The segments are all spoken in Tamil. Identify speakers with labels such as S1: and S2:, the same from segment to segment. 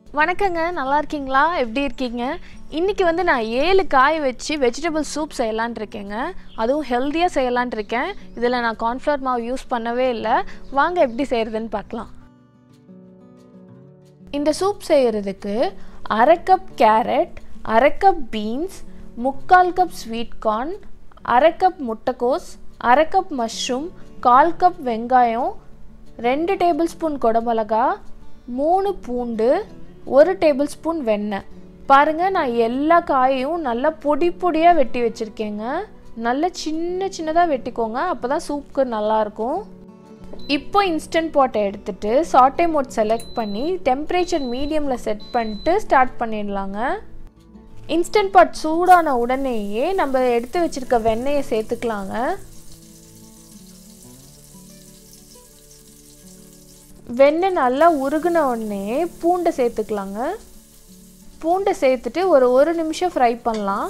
S1: வணக்கங்க, நல்லா இருக்கீங்களா? எப்படி இருக்கீங்க? இன்றைக்கி வந்து நான் 7 காய் வச்சு வெஜிடபிள் சூப் செய்யலான்ட்டு இருக்கேங்க. அதுவும் ஹெல்த்தியாக செய்யலான்ட்டு இருக்கேன். இதில் நான் கார்ன்ஃப்ளவர் மாவு யூஸ் பண்ணவே இல்லை. வாங்க எப்படி செய்கிறதுன்னு பார்க்கலாம். இந்த சூப் செய்கிறதுக்கு 1/2 cup carrot, 1/2 cup beans, 3/4 cup sweet corn, 1/2 cup முட்டைக்கோஸ், 1/2 கப் மஷ்ரூம், 1/4 கப் வெங்காயம், 2 டேபிள் ஸ்பூன் குடமிளகா, 3 பூண்டு, 1 டேபிள் ஸ்பூன் வெண்ணெய். பாருங்கள், நான் எல்லா காயையும் நல்லா பொடி பொடியாக வெட்டி வச்சுருக்கேங்க. நல்லா சின்னதாக வெட்டிக்கோங்க, அப்போ தான் சூப்புக்கு நல்லாயிருக்கும். இப்போ இன்ஸ்டன்ட் பாட்டை எடுத்துகிட்டு சாட்டே மோட் செலக்ட் பண்ணி டெம்பரேச்சர் மீடியமில் செட் பண்ணிட்டு ஸ்டார்ட் பண்ணிடலாங்க. இன்ஸ்டன்ட் பாட் சூடான உடனேயே நம்ம எடுத்து வச்சுருக்க வெண்ணெயை சேர்த்துக்கலாங்க. வெண்ணெய் நல்லா உருகின உடனே பூண்டை சேர்த்துக்கலாங்க. பூண்டை சேர்த்துட்டு ஒரு நிமிஷம் ஃப்ரை பண்ணலாம்.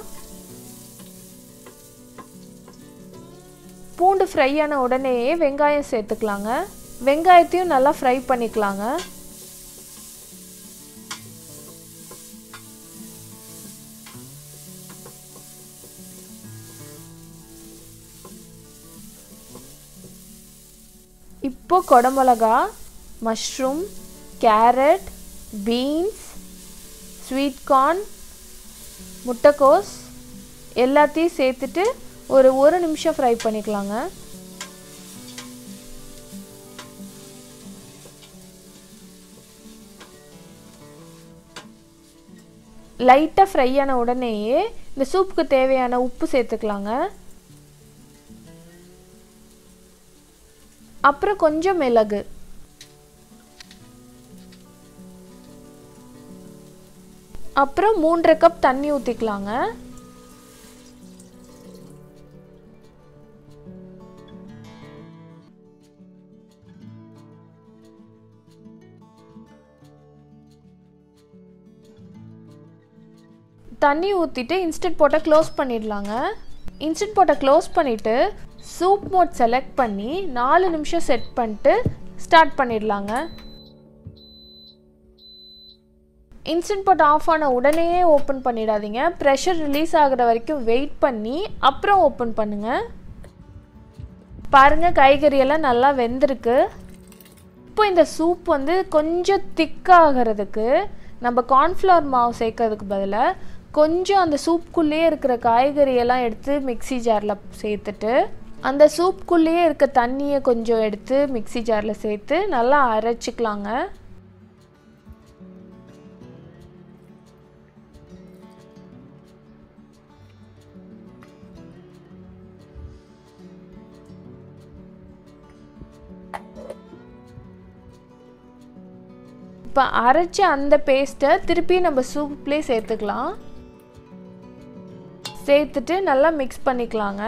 S1: பூண்டு ஃப்ரை ஆன உடனேயே வெங்காயம் சேர்த்துக்கலாங்க. வெங்காயத்தையும் நல்லா ஃப்ரை பண்ணிக்கலாங்க. இப்போ குடமிளகா, mushroom, carrot, beans, sweet corn, முட்டைக்கோஸ் எல்லாத்தையும் சேர்த்துட்டு ஒரு நிமிஷம் ஃப்ரை பண்ணிக்கலாங்க. லைட்டாக ஃப்ரை ஆன உடனேயே இந்த சூப்புக்கு தேவையான உப்பு சேர்த்துக்கலாங்க. அப்புறம் கொஞ்சம் மிளகு, அப்புறம் 3/2 கப் தண்ணி ஊற்றிக்கலாங்க. தண்ணி ஊற்றிட்டு இன்ஸ்டன்ட் பாட்டை க்ளோஸ் பண்ணிடலாங்க. இன்ஸ்டன்ட் பாட்டை க்ளோஸ் பண்ணிவிட்டு சூப் மோட் செலக்ட் பண்ணி 4 நிமிஷம் செட் பண்ணிட்டு ஸ்டார்ட் பண்ணிடலாங்க. இன்ஸ்டன்ட் பாட் ஆஃப் ஆன உடனே ஓப்பன் பண்ணிடாதீங்க. ப்ரெஷர் ரிலீஸ் ஆகிற வரைக்கும் வெயிட் பண்ணி அப்புறம் ஓப்பன் பண்ணுங்கள். பாருங்கள், காய்கறியெல்லாம் நல்லா வெந்திருக்கு. இப்போ இந்த சூப் வந்து கொஞ்சம் திக்காகிறதுக்கு நம்ம கார்ன்ஃப்ளவர் மாவு சேர்க்கறதுக்கு பதிலாக கொஞ்சம் அந்த சூப்புக்குள்ளேயே இருக்கிற காய்கறியெல்லாம் எடுத்து மிக்ஸி ஜாரில் சேர்த்துட்டு அந்த சூப்புக்குள்ளேயே இருக்க தண்ணியை கொஞ்சம் எடுத்து மிக்ஸி ஜாரில் சேர்த்து நல்லா அரைச்சிக்கலாங்க. இப்போ அரைச்ச அந்த பேஸ்ட்டை திருப்பி நம்ம சூப்லேயே சேர்த்துக்கலாம். சேர்த்துட்டு நல்லா மிக்ஸ் பண்ணிக்கலாங்க.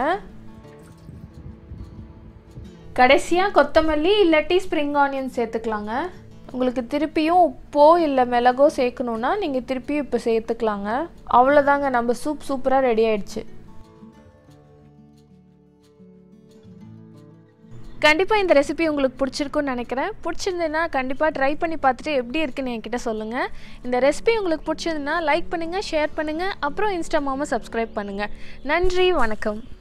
S1: கடைசியாக கொத்தமல்லி இல்லாட்டி ஸ்ப்ரிங் ஆனியன் சேர்த்துக்கலாங்க. உங்களுக்கு திருப்பியும் உப்போ இல்லை மிளகோ சேர்க்கணுன்னா நீங்கள் திருப்பியும் இப்போ சேர்த்துக்கலாங்க. அவ்வளோதாங்க, நம்ம சூப் சூப்பராக ரெடி ஆயிடுச்சு. கண்டிப்பாக இந்த ரெசிபி உங்களுக்கு பிடிச்சிருக்குன்னு நினைக்கிறேன். பிடிச்சிருந்ததுன்னா கண்டிப்பாக ட்ரை பண்ணி பார்த்துட்டு எப்படி இருக்குன்னு என்கிட்ட சொல்லுங்கள். இந்த ரெசிபி உங்களுக்கு பிடிச்சிருந்ததுன்னா லைக் பண்ணுங்கள், ஷேர் பண்ணுங்கள், அப்புறம் இன்ஸ்டா மாமா சப்ஸ்கிரைப் பண்ணுங்கள். நன்றி, வணக்கம்.